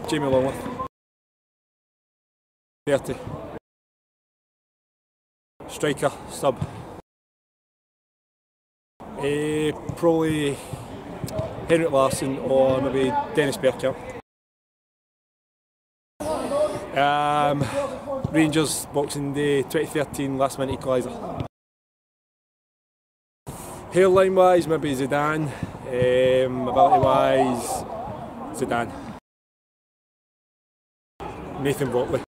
Jamie Longworth. 30. Striker, sub. Probably Henrik Larsson or maybe Dennis Bergkamp. Rangers Boxing Day 2013 last minute equaliser. Hairline wise maybe Zidane, ability wise Zidane. Nathan Botley.